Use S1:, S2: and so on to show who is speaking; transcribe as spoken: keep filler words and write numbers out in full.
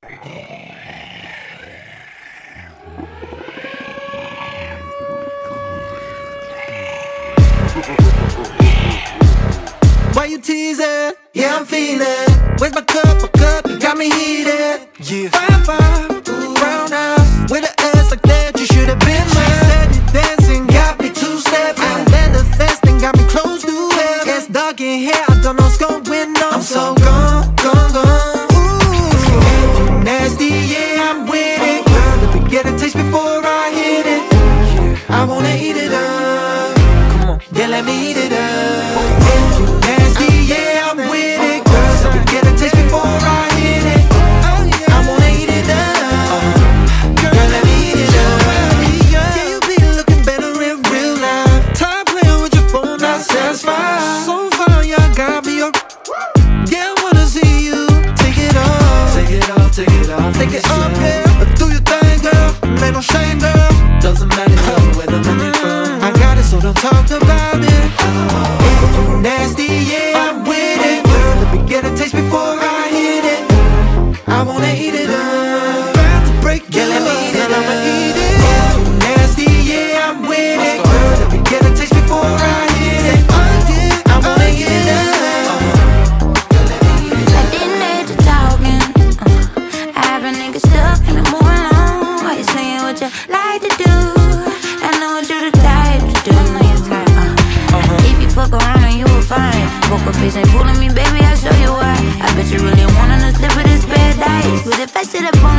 S1: Why you teasing? Yeah, I'm feeling. Where's my cup? My cup, you got me heated. Yeah. Fire, fire, ooh, brown eyes with an ass like that, you should have been mine. Steady dancing, got me two-stepping. I let the fast thing got me close to heaven. It's dark in here, I don't know what's going on. I'm so gone, gone, gone. Ooh, nasty, yeah, I'm with it. Girl, let me get a taste before I hit it. Yeah. I wanna eat it up. Come on, yeah, let me eat it up. Nasty, yeah, I'm with it. Girl, let me get a taste before I hit it. I wanna eat it up. Girl, let me eat it up. Yeah, you be looking better in real life. Time playing with your phone, not satisfied. So far, y'all got me up. Yeah, I wanna see you take it off. Take it off, take it off. Take it off, yeah. Do your thing, girl. Ain't no shame, girl. Doesn't matter where the money from. I got it, so don't talk about it. Nasty, yeah, I'm with it. Girl, let me get a taste before I hit it. I wanna eat it up. About to break, yeah, let me eat it up. I'ma eat it. Nasty, yeah, I'm with it. Girl, let me get a taste before I hit it. I wanna eat it up.
S2: I didn't need you talking. uh, I have a nigga stuck and I'm moving on. Why you saying what you like to do? I know what you the type to do. I know you're type, uh. If you fuck around and you will find poker face ain't fooling me, baby, I'll show you why. I bet you really wanna slip with this paradise. With the face to the bone.